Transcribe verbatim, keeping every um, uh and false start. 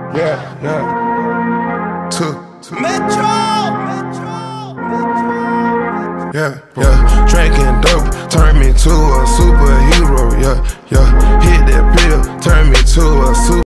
Yeah, yeah. Two. Metro! Metro! Metro! Yeah, yeah. Drinking dope turned me to a superhero. Yeah, yeah. Hit that pill, turned me to a super.